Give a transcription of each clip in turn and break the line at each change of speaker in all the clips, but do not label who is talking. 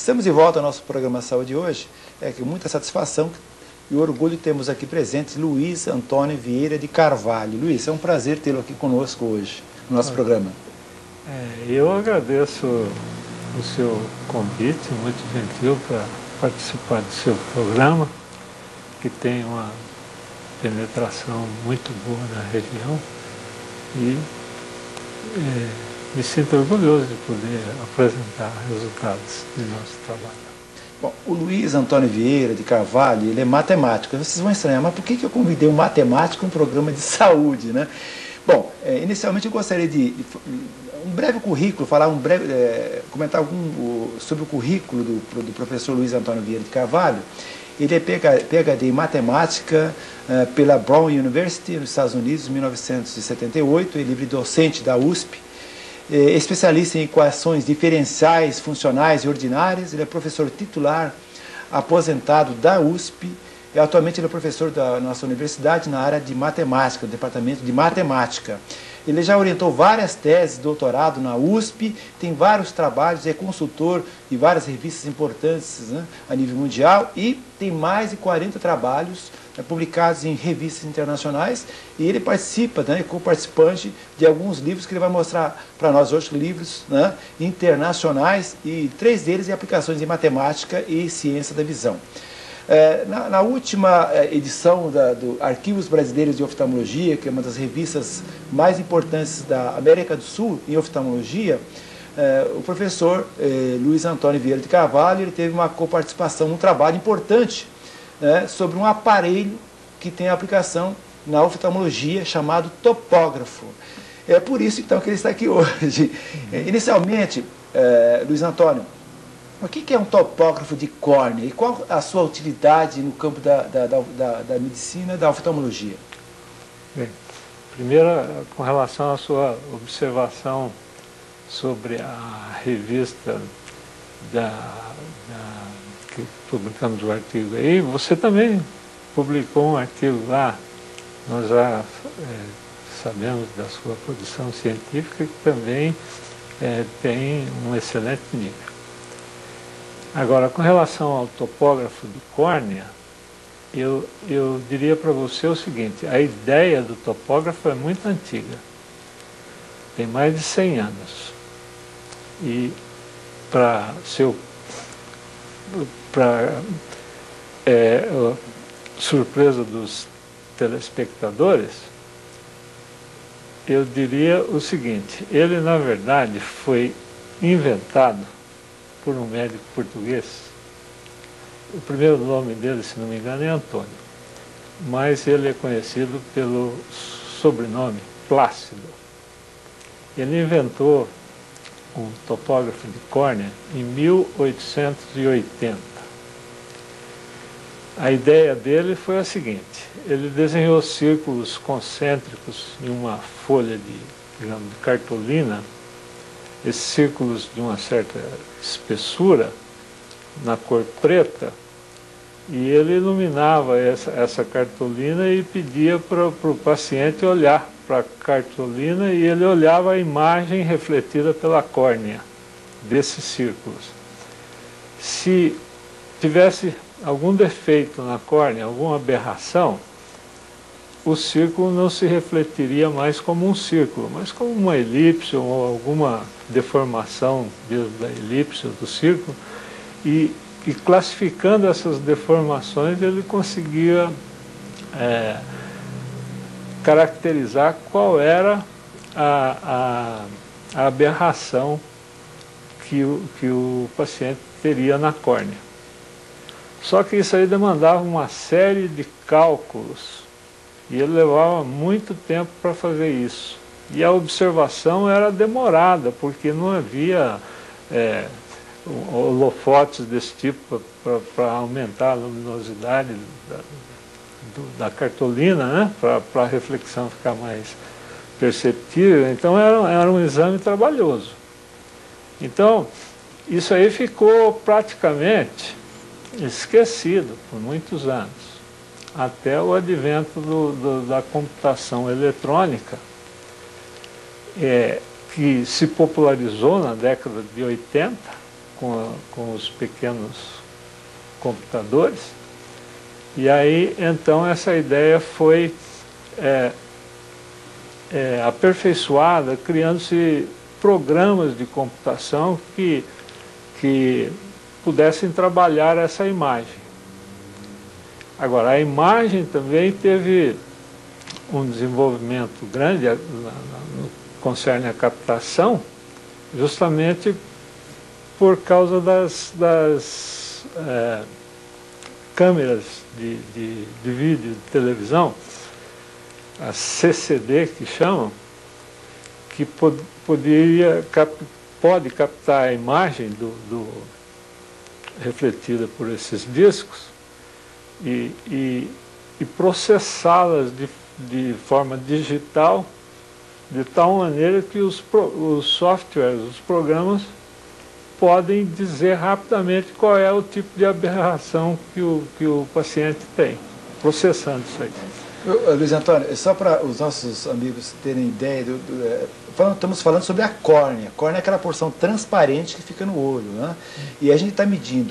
Estamos de volta ao nosso programa Saúde hoje. É com muita satisfação e orgulho temos aqui presentes Luiz Antônio Vieira de Carvalho. Luiz, é um prazer tê-lo aqui conosco hoje, no nosso programa.
Eu agradeço o seu convite, muito gentil, para participar do seu programa, que tem uma penetração muito boa na região, e me sinto orgulhoso de poder apresentar resultados do nosso trabalho.
Bom, o Luiz Antônio Vieira de Carvalho, ele é matemático. Vocês vão estranhar, mas por que eu convidei um matemático para um programa de saúde, né? Bom, inicialmente eu gostaria de um breve currículo, comentar sobre o currículo do professor Luiz Antônio Vieira de Carvalho. Ele é PhD em matemática pela Brown University, nos Estados Unidos, em 1978, é livre docente da USP, especialista em equações diferenciais, funcionais e ordinárias. Ele é professor titular aposentado da USP e atualmente ele é professor da nossa universidade na área de matemática, no departamento de matemática. Ele já orientou várias teses de doutorado na USP, tem vários trabalhos, é consultor de várias revistas importantes, né, a nível mundial, e tem mais de 40 trabalhos publicados em revistas internacionais, e ele participa, né, co-participante de alguns livros que ele vai mostrar para nós hoje, livros, né, internacionais, e 3 deles em aplicações em matemática e ciência da visão. Na última edição do Arquivos Brasileiros de Oftalmologia, que é uma das revistas mais importantes da América do Sul em oftalmologia, o professor Luiz Antônio Vieira de Carvalho, ele teve uma coparticipação, um trabalho importante, sobre um aparelho que tem aplicação na oftalmologia chamado topógrafo. É por isso então que ele está aqui hoje. Inicialmente, Luiz Antônio, o que é um topógrafo de córnea e qual a sua utilidade no campo da medicina e da oftalmologia?
Bem, primeiro, com relação à sua observação sobre a revista que publicamos o artigo aí, você também publicou um artigo lá. Nós já sabemos da sua produção científica, que também tem um excelente nível. Agora, com relação ao topógrafo de córnea, eu diria para você o seguinte: a ideia do topógrafo é muito antiga, tem mais de 100 anos. E para surpresa dos telespectadores, eu diria o seguinte: ele na verdade foi inventado por um médico português. O primeiro nome dele, se não me engano, é Antônio, mas ele é conhecido pelo sobrenome Plácido. Ele inventou um topógrafo de córnea em 1880. A ideia dele foi a seguinte: ele desenhou círculos concêntricos em uma folha de cartolina, esses círculos de uma certa espessura, na cor preta, e ele iluminava essa cartolina e pedia para o paciente olhar para a cartolina, e ele olhava a imagem refletida pela córnea desses círculos. Se tivesse algum defeito na córnea, alguma aberração, o círculo não se refletiria mais como um círculo, mas como uma elipse ou alguma deformação da elipse ou do círculo, e classificando essas deformações ele conseguia caracterizar qual era a aberração que o paciente teria na córnea. Só que isso aí demandava uma série de cálculos e ele levava muito tempo para fazer isso. E a observação era demorada, porque não havia holofotes desse tipo para aumentar a luminosidade da cartolina, né? Para a reflexão ficar mais perceptível. Então era um exame trabalhoso. Então isso aí ficou praticamente esquecido por muitos anos, até o advento da computação eletrônica, que se popularizou na década de 80, com os pequenos computadores. E aí, então, essa ideia foi aperfeiçoada, criando-se programas de computação que pudessem trabalhar essa imagem. Agora, a imagem também teve um desenvolvimento grande no que concerne a captação, justamente por causa das câmeras de vídeo de televisão, a CCD que chamam, que pode captar a imagem refletida por esses discos e processá-las de forma digital, de tal maneira que os softwares, os programas, podem dizer rapidamente qual é o tipo de aberração que o paciente tem, processando isso aí.
Luiz Antônio, só para os nossos amigos terem ideia, estamos falando sobre a córnea. A córnea é aquela porção transparente que fica no olho, né? E a gente está medindo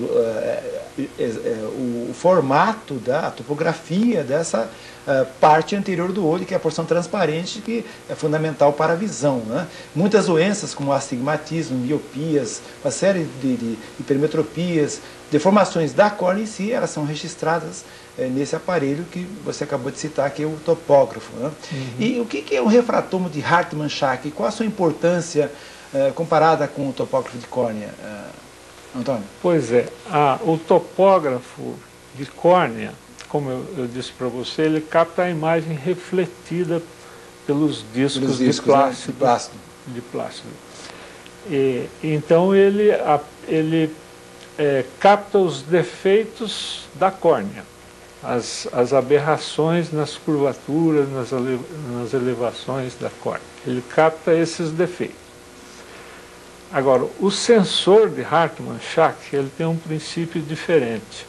o formato, a topografia dessa parte anterior do olho, que é a porção transparente, que é fundamental para a visão, né? Muitas doenças, como astigmatismo, miopias, uma série de hipermetropias, deformações da córnea em si, elas são registradas nesse aparelho que você acabou de citar, que é o topógrafo, né? Uhum. E o que é o refratomo de Hartmann-Shack? Qual a sua importância comparada com o topógrafo de córnea, Antônio?
Pois é, o topógrafo de córnea, como eu disse para você, ele capta a imagem refletida pelos discos de plástico.
Né?
De plástico. Então ele capta os defeitos da córnea, as aberrações nas curvaturas, nas elevações da córnea. Ele capta esses defeitos. Agora, o sensor de Hartmann-Shack, ele tem um princípio diferente.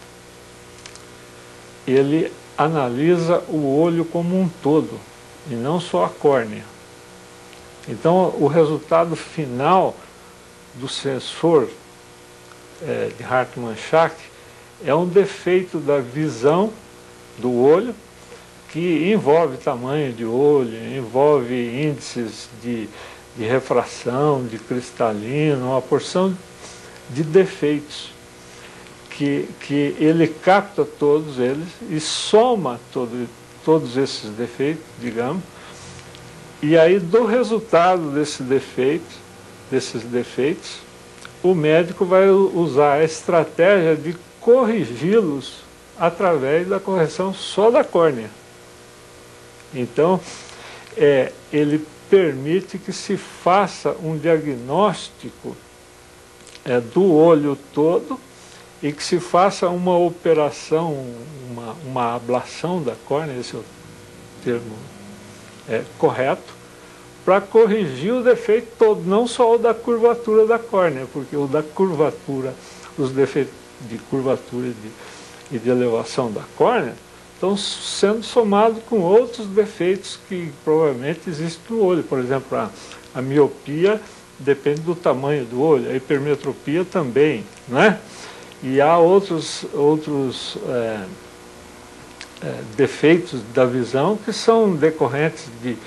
Ele analisa o olho como um todo, e não só a córnea. Então, o resultado final do sensor de Hartmann-Shack é um defeito da visão do olho, que envolve tamanho de olho, envolve índices de refração, de cristalino, uma porção de defeitos que ele capta todos eles e soma todos esses defeitos, digamos, e aí do resultado desses defeitos, o médico vai usar a estratégia de corrigi-los através da correção só da córnea. Então, ele permite que se faça um diagnóstico do olho todo e que se faça uma operação, uma ablação da córnea, esse é o termo correto, para corrigir o defeito todo, não só o da curvatura da córnea, porque o da curvatura, os defeitos de curvatura e de elevação da córnea estão sendo somados com outros defeitos que provavelmente existem no olho. Por exemplo, a miopia depende do tamanho do olho, a hipermetropia também, né? E há outros defeitos da visão que são decorrentes de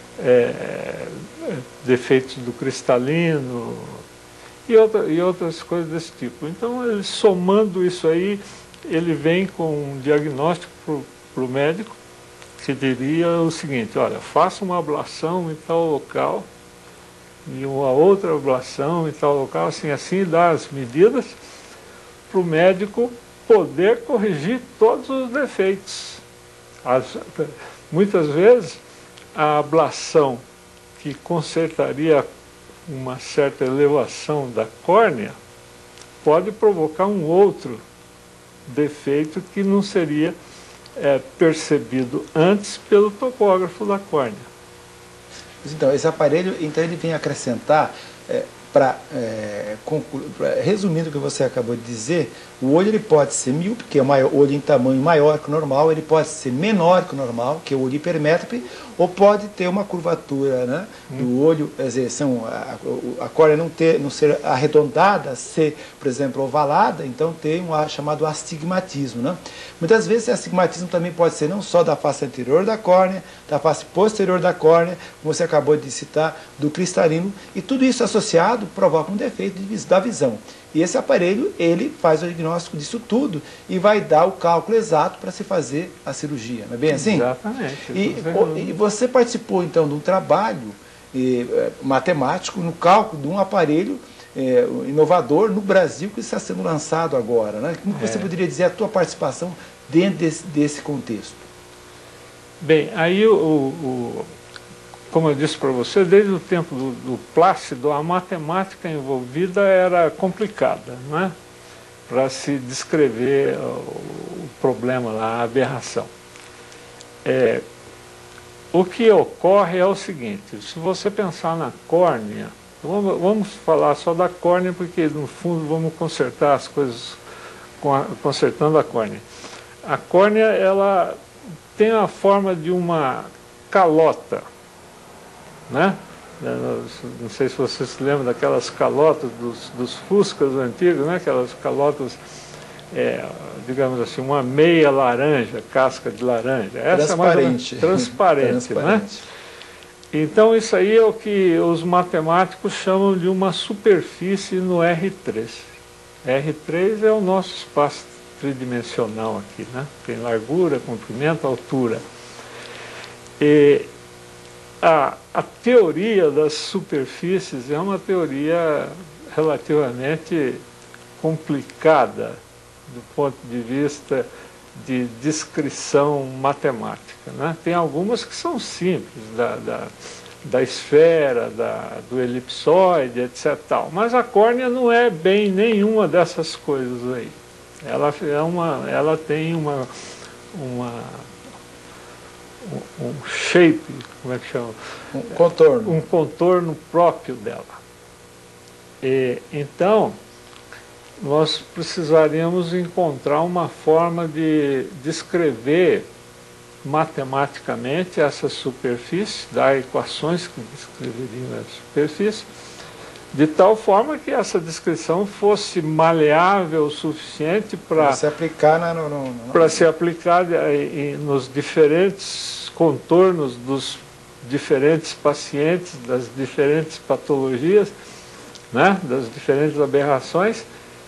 defeitos do cristalino e outras coisas desse tipo. Então, ele, somando isso aí, ele vem com um diagnóstico para o médico, que diria o seguinte: olha, faça uma ablação em tal local e uma outra ablação em tal local, assim dá as medidas para o médico poder corrigir todos os defeitos. Muitas vezes, a ablação que consertaria uma certa elevação da córnea pode provocar um outro defeito que não seria percebido antes pelo topógrafo da córnea.
Então, esse aparelho, então, ele vem acrescentar resumindo o que você acabou de dizer, o olho ele pode ser míope, que é o olho em tamanho maior que o normal, ele pode ser menor que o normal, que é o olho hipermétrope, ou pode ter uma curvatura, né, do olho, quer dizer, a córnea não ser arredondada, ser, por exemplo, ovalada, então tem um chamado astigmatismo. Né? Muitas vezes esse astigmatismo também pode ser não só da face anterior da córnea, da face posterior da córnea, como você acabou de citar, do cristalino, e tudo isso associado provoca um defeito da visão. E esse aparelho, ele faz o diagnóstico disso tudo e vai dar o cálculo exato para se fazer a cirurgia, não é bem assim?
Exatamente.
E você participou, então, de um trabalho matemático no cálculo de um aparelho inovador no Brasil que está sendo lançado agora, né? Como você poderia dizer a tua participação dentro desse contexto?
Bem, aí como eu disse para você, desde o tempo do Plácido, a matemática envolvida era complicada, não é? Para se descrever o problema lá, a aberração. O que ocorre é o seguinte: se você pensar na córnea, vamos falar só da córnea, porque no fundo vamos consertar as coisas consertando a córnea. A córnea, ela tem a forma de uma calota, né? Não sei se você se lembra daquelas calotas dos Fuscas antigos, né? Aquelas calotas, digamos assim, uma meia laranja, casca de laranja. Essa
transparente.
Transparente, né? Então isso aí é o que os matemáticos chamam de uma superfície no R3. R3 é o nosso espaço tridimensional aqui, né? Tem largura, comprimento, altura. E a teoria das superfícies é uma teoria relativamente complicada do ponto de vista de descrição matemática, né? Tem algumas que são simples, da esfera, do elipsoide, etc. Tal. Mas a córnea não é bem nenhuma dessas coisas aí. Ela tem um shape, como é que chama?
Um contorno.
Um contorno próprio dela. Então, nós precisaríamos encontrar uma forma de descrever matematicamente essa superfície, dar equações que descreveriam essa superfície, de tal forma que essa descrição fosse maleável o suficiente para
se aplicar
nos diferentes contornos dos diferentes pacientes, das diferentes patologias, né, das diferentes aberrações,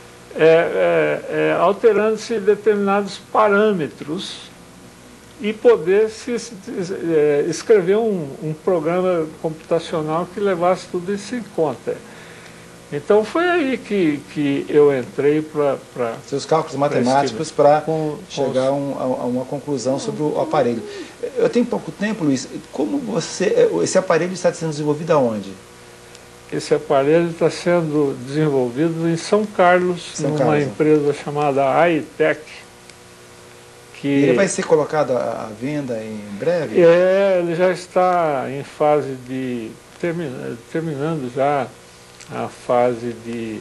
alterando-se determinados parâmetros e poder escrever um programa computacional que levasse tudo isso em conta. Então foi aí que eu entrei para
seus cálculos matemáticos para chegar a uma conclusão sobre o aparelho. Eu tenho pouco tempo, Luiz. Como esse aparelho está sendo desenvolvido aonde?
Esse aparelho está sendo desenvolvido em São Carlos, numa empresa chamada AITEC.
Ele vai ser colocado à venda em breve?
Ele já está em fase de terminando já a fase de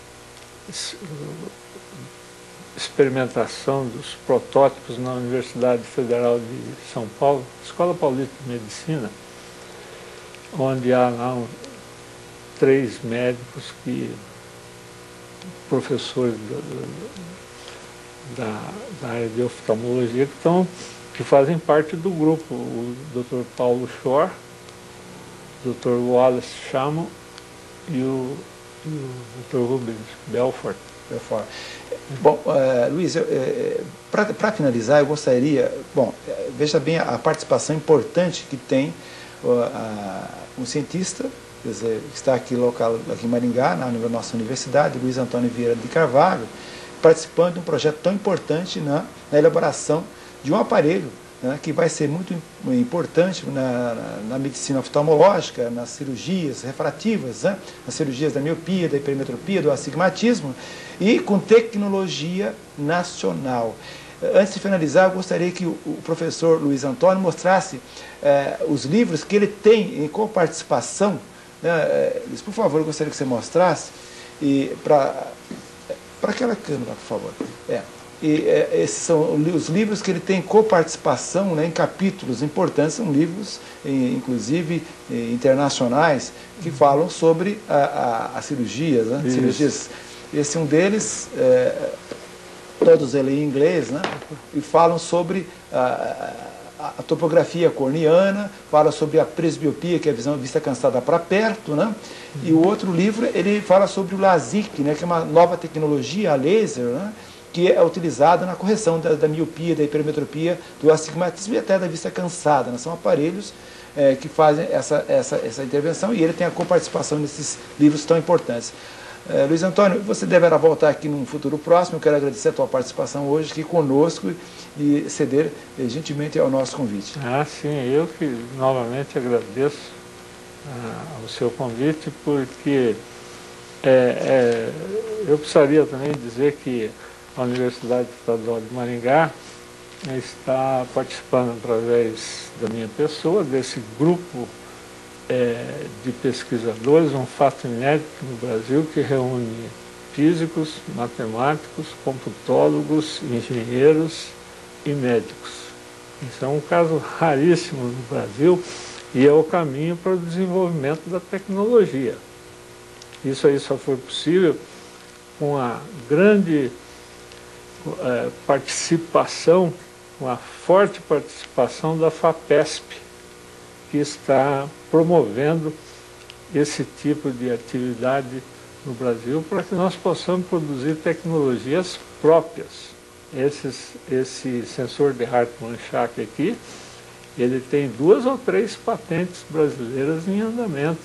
experimentação dos protótipos na Universidade Federal de São Paulo, Escola Paulista de Medicina, onde há lá 3 médicos professores da área de oftalmologia que fazem parte do grupo, o Dr. Paulo Shore, o Dr. Wallace Shaman e o Dr. Rubens Belfort.
Bom, Luiz, para finalizar, eu gostaria, veja bem a participação importante que tem um cientista, quer dizer, que está aqui em Maringá, na nossa universidade, Luiz Antônio Vieira de Carvalho, participando de um projeto tão importante na elaboração de um aparelho, né, que vai ser muito importante na medicina oftalmológica, nas cirurgias refrativas, né, nas cirurgias da miopia, da hipermetropia, do astigmatismo, e com tecnologia nacional. Antes de finalizar, eu gostaria que o professor Luiz Antônio mostrasse os livros que ele tem em coparticipação né? Luiz, por favor, eu gostaria que você mostrasse para aquela câmera, por favor. Esses são os livros que ele tem coparticipação, né, em capítulos importantes, são livros, inclusive, internacionais, que falam sobre as cirurgias, né? Cirurgias. Esse é um deles, todos eles em inglês, né? E falam sobre a topografia corneana, fala sobre a presbiopia, que é a visão vista cansada para perto, né? E o outro livro, ele fala sobre o LASIK, né, que é uma nova tecnologia, a laser, né, que é utilizada na correção da miopia, da hipermetropia, do astigmatismo e até da vista cansada, né? São aparelhos que fazem essa intervenção, e ele tem a coparticipação nesses livros tão importantes. Luiz Antônio, você deverá voltar aqui num futuro próximo. Eu quero agradecer a tua participação hoje aqui conosco e ceder gentilmente ao nosso convite.
Sim, eu que novamente agradeço ao seu convite, porque eu precisaria também dizer que a Universidade Estadual de Maringá está participando através da minha pessoa, desse grupo de pesquisadores, um fato inédito no Brasil, que reúne físicos, matemáticos, computólogos, engenheiros e médicos. Isso é um caso raríssimo no Brasil e é o caminho para o desenvolvimento da tecnologia. Isso aí só foi possível com a grande participação, uma forte participação da FAPESP, que está promovendo esse tipo de atividade no Brasil para que nós possamos produzir tecnologias próprias. Esse sensor de Hartmann-Shack aqui, ele tem 2 ou 3 patentes brasileiras em andamento.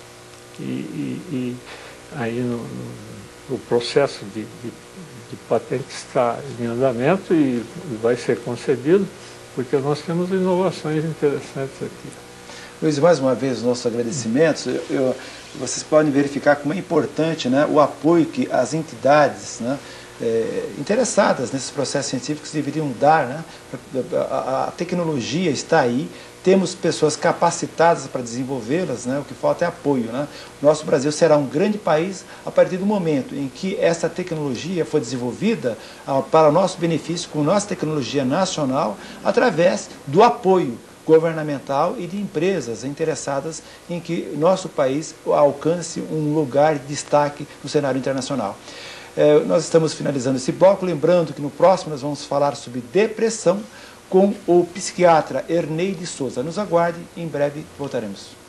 E aí o processo de patente está em andamento e vai ser concedido, porque nós temos inovações interessantes aqui.
Luiz, mais uma vez, os nossos agradecimentos. Vocês podem verificar como é importante, né, o apoio que as entidades, né, interessadas nesses processos científicos deveriam dar, né? A tecnologia está aí, temos pessoas capacitadas para desenvolvê-las, né? O que falta é apoio, né? O nosso Brasil será um grande país a partir do momento em que essa tecnologia for desenvolvida para o nosso benefício, com nossa tecnologia nacional, através do apoio governamental e de empresas interessadas em que nosso país alcance um lugar de destaque no cenário internacional. Nós estamos finalizando esse bloco, lembrando que no próximo nós vamos falar sobre depressão com o psiquiatra Ernei de Souza. Nos aguarde, em breve voltaremos.